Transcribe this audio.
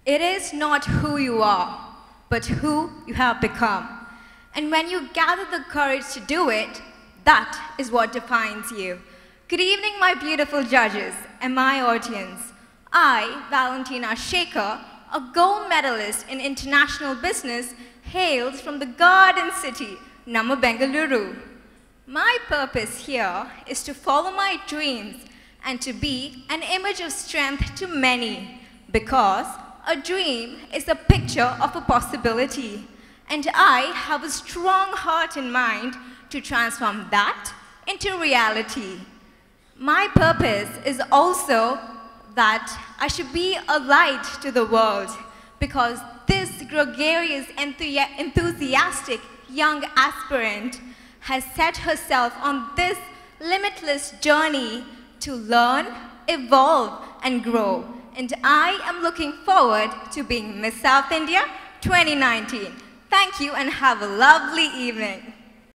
It is not who you are, but who you have become. And when you gather the courage to do it, that is what defines you. Good evening, my beautiful judges and my audience. I, Valentina Shekar, a gold medalist in international business, hails from the Garden City, Namma Bengaluru. My purpose here is to follow my dreams and to be an image of strength to many, because a dream is a picture of a possibility, and I have a strong heart and mind to transform that into reality. My purpose is also that I should be a light to the world, because this gregarious, enthusiastic young aspirant has set herself on this limitless journey to learn, evolve, and grow. And I am looking forward to being Miss South India 2019. Thank you and have a lovely evening.